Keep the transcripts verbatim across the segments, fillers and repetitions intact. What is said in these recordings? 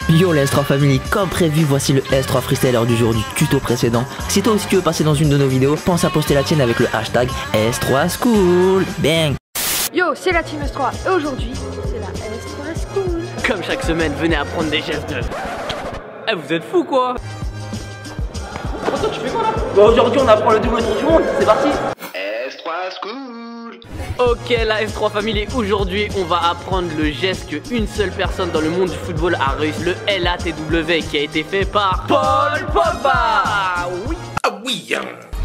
Yo les S trois Family, comme prévu, voici le S trois Freestyler du jour du tuto précédent. Si toi aussi tu veux passer dans une de nos vidéos, pense à poster la tienne avec le hashtag S trois School. Bang! Yo, c'est la Team S trois et aujourd'hui, c'est la S trois School. Comme chaque semaine, venez apprendre des gestes de... Eh, vous êtes fous quoi? Attends, tu fais quoi là? Bah aujourd'hui on apprend le double tour du monde, c'est parti. S trois School. Ok, la S trois Family, aujourd'hui on va apprendre le geste qu'une seule personne dans le monde du football a réussi, le L A T W, qui a été fait par Paul Pogba. Ah oui. Ah oui.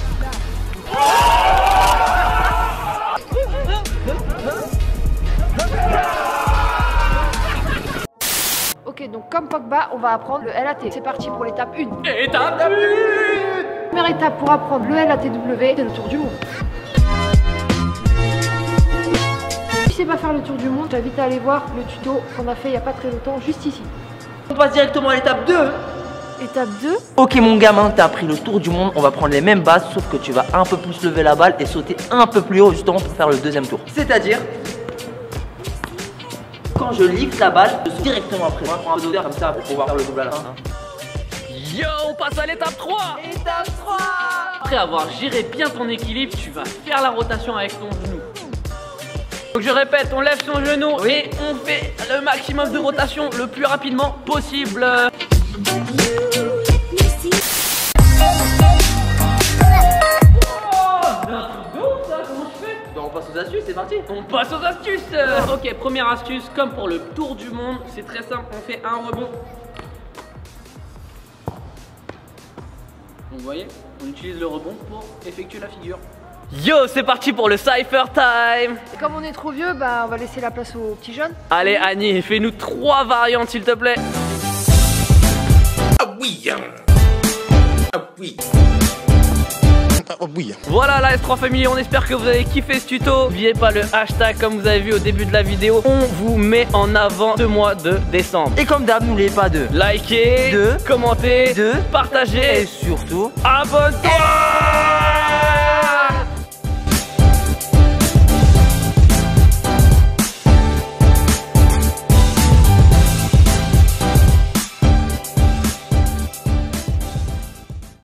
Ok, donc comme Pogba, on va apprendre le L A T. C'est parti pour l'étape un. Étape un. Première étape pour apprendre le L A T W, c'est le tour du monde. Si tu sais pas faire le tour du monde, j'invite à aller voir le tuto qu'on a fait il y a pas très longtemps, juste ici. On passe directement à l'étape deux. Étape deux. Ok mon gamin, t'as appris le tour du monde, on va prendre les mêmes bases, sauf que tu vas un peu plus lever la balle et sauter un peu plus haut justement pour faire le deuxième tour. C'est-à-dire, quand je lift la balle, je suis directement après. On va prendre un peu d'odeur comme ça pour pouvoir faire le double à la fin. Yo, on passe à l'étape trois. Étape trois. Après avoir géré bien ton équilibre, tu vas faire la rotation avec ton genou. Donc je répète, on lève son genou oui. Et on fait le maximum de rotation le plus rapidement possible. On passe aux astuces, c'est parti. On passe aux astuces. euh, Ok, première astuce, comme pour le tour du monde, c'est très simple, on fait un rebond. Vous voyez, on utilise le rebond pour effectuer la figure. Yo, c'est parti pour le Cypher Time. Et comme on est trop vieux, bah on va laisser la place aux petits jeunes. Allez Annie, fais-nous trois variantes s'il te plaît. Ah oui. Ah oui. Ah oui. Voilà la S trois Family, on espère que vous avez kiffé ce tuto. N'oubliez pas le hashtag comme vous avez vu au début de la vidéo. On vous met en avant ce mois de décembre. Et comme d'hab, n'oubliez pas de liker, de commenter, de partager et surtout abonne-toi.